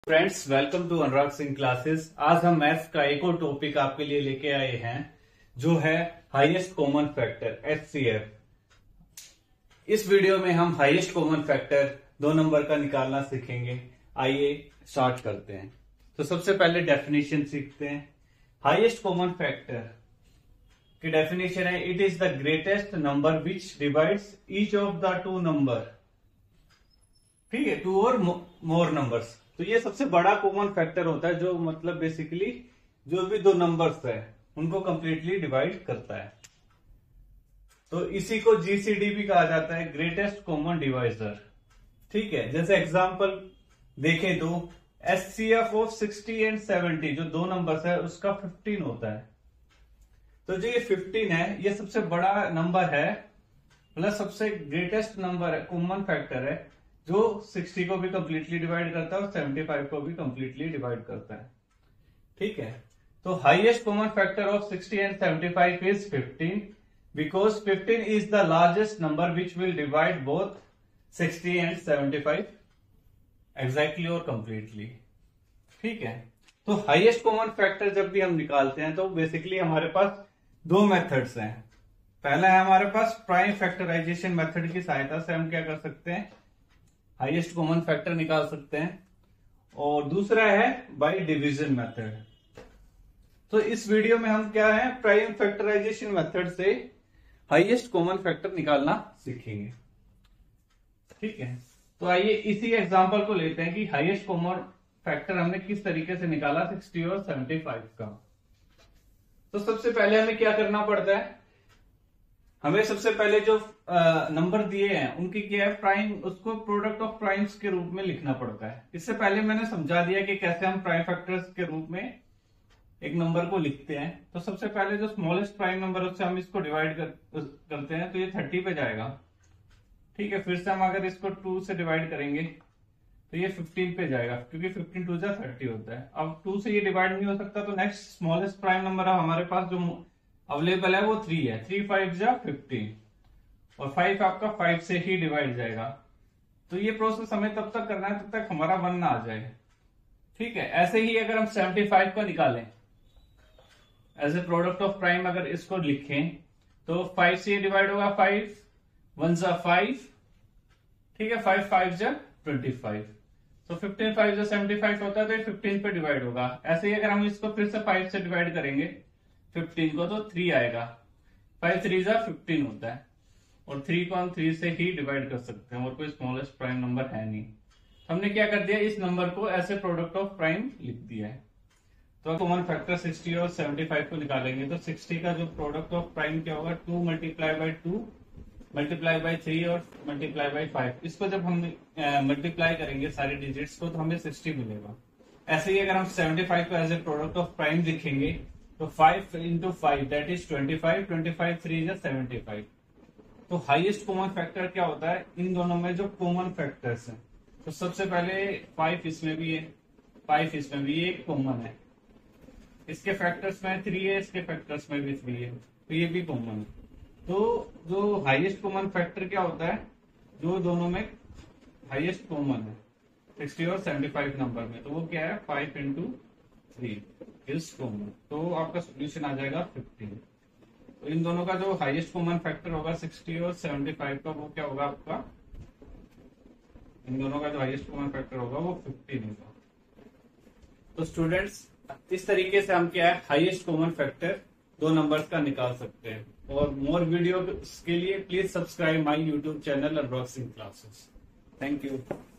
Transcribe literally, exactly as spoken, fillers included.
Friends, welcome to Anurag Singh classes. आज हम maths का एक और टॉपिक आपके लिए लेके आए हैं जो है highest common factor H C F. इस वीडियो में हम हाईएस्ट कॉमन फैक्टर दो नंबर का निकालना सीखेंगे। आइए स्टार्ट करते हैं। तो सबसे पहले डेफिनेशन सीखते हैं। हाईएस्ट कॉमन फैक्टर की डेफिनेशन है, it is the greatest number which divides each of the two number. ठीक है, टू और मोर नंबर्स। तो ये सबसे बड़ा कॉमन फैक्टर होता है जो मतलब बेसिकली जो भी दो नंबर्स है उनको कंप्लीटली डिवाइड करता है। तो इसी को जीसीडी भी कहा जाता है, ग्रेटेस्ट कॉमन डिवाइजर। ठीक है, जैसे एग्जांपल देखें तो HCF of sixty and seventy जो दो नंबर्स है उसका फिफ्टीन होता है। तो जो ये फिफ्टीन है ये सबसे बड़ा नंबर है प्लस सबसे ग्रेटेस्ट नंबर है, कॉमन फैक्टर है जो सिक्सटी को भी कंप्लीटली डिवाइड करता है और सेवेंटी फाइव को भी कंप्लीटली डिवाइड करता है। ठीक है, तो highest common factor of sixty and seventy five is fifteen because fifteen is the largest number which will divide both sixty and seventy five exactly और कंप्लीटली। ठीक है, तो हाईएस्ट कॉमन फैक्टर जब भी हम निकालते हैं तो बेसिकली हमारे पास दो मेथड्स हैं। पहला है हमारे पास प्राइम फैक्टराइजेशन मेथड की सहायता से हम क्या कर सकते हैं, हाईएस्ट कॉमन फैक्टर निकाल सकते हैं, और दूसरा है बाय डिवीजन मेथड। तो इस वीडियो में हम क्या है, प्राइम फैक्टराइजेशन मेथड से हाईएस्ट कॉमन फैक्टर निकालना सीखेंगे। ठीक है, तो आइए इसी एग्जांपल को लेते हैं कि हाईएस्ट कॉमन फैक्टर हमने किस तरीके से निकाला सिक्सटी और सेवेंटी फाइव का। तो सबसे पहले हमें क्या करना पड़ता है, हमें सबसे पहले जो नंबर दिए हैं उनकी क्या है, प्राइम, उसको प्रोडक्ट ऑफ प्राइम्स के रूप में लिखना पड़ता है। इससे पहले मैंने समझा दिया कि कैसे हम प्राइम फैक्टर्स के रूप में एक नंबर को लिखते हैं। तो सबसे पहले जो स्मॉलेस्ट प्राइम नंबर उससे हम इसको डिवाइड कर, करते हैं तो ये थर्टी पे जाएगा। ठीक है, फिर से हम अगर इसको टू से डिवाइड करेंगे तो ये फिफ्टीन पे जाएगा क्योंकि फिफ्टीन टू जा थर्टी होता है। अब टू से ये डिवाइड नहीं हो सकता तो नेक्स्ट स्मॉलेस्ट प्राइम नंबर हमारे पास जो अवेलेबल है वो थ्री है। थ्री फाइव जा फिफ्टीन और फाइव आपका फाइव से ही डिवाइड जाएगा। तो ये प्रोसेस हमें तब तक करना है तब तक हमारा वन ना आ जाए। ठीक है, ऐसे ही अगर हम सेवेंटी फाइव को निकालें as a product of prime, अगर इसको लिखें तो फाइव से डिवाइड होगा, फाइव वन जा फाइव। ठीक है, फाइव फाइव जा ट्वेंटी फाइव। तो फिफ्टीन फाइव जा सेवेंटी फाइव होता है तो ये फिफ्टीन पे डिवाइड होगा। ऐसे ही अगर हम इसको फिर से फाइव से डिवाइड करेंगे फिफ्टीन को तो थ्री आएगा। फाइव थ्री जा फिफ्टीन होता है और थ्री को हम थ्री से ही डिवाइड कर सकते हैं और कोई स्मॉलेस्ट प्राइम नंबर है नहीं। हमने क्या कर दिया, इस नंबर को ऐसे प्रोडक्ट ऑफ प्राइम लिख दिया है। तो कॉमन फैक्टर सिक्सटी और सेवेंटी फाइव को निकालेंगे तो सिक्सटी का जो प्रोडक्ट ऑफ प्राइम क्या होगा, two multiply by two multiply by three और मल्टीप्लाई बाई फाइव। इसको जब हम मल्टीप्लाई करेंगे सारे डिजिट्स को तो हमें सिक्सटी मिलेगा। ऐसे ही अगर हम सेवेंटी फाइव को as a product of prime लिखेंगे तो five into five that is twenty five, twenty five three is seventy five. तो हाईएस्ट कॉमन फैक्टर क्या होता है इन दोनों में जो कॉमन फैक्टर्स हैं। तो सबसे पहले फाइव इसमें भी है, फाइव इसमें भी एक कॉमन है, इसके फैक्टर्स में थ्री है, इसके फैक्टर्स में भी थ्री है, तो ये भी कॉमन है। तो जो हाईएस्ट कॉमन फैक्टर क्या होता है, जो दोनों में हाईएस्ट कॉमन है सिक्सटी और सेवेंटी फाइव नंबर में, तो वो क्या है, five into three is common. तो आपका सोल्यूशन आ जाएगा फिफ्टीन। तो इन दोनों का जो हाईएस्ट कॉमन फैक्टर होगा सिक्सटी और सेवेंटी फाइव का, वो क्या होगा आपका, इन दोनों का जो हाईएस्ट कॉमन फैक्टर होगा वो फिफ्टीन होगा। तो स्टूडेंट्स, इस तरीके से हम क्या है हाईएस्ट कॉमन फैक्टर दो नंबर्स का निकाल सकते हैं। और मोर वीडियो के लिए please subscribe my YouTube channel Anurag Singh classes. Thank you.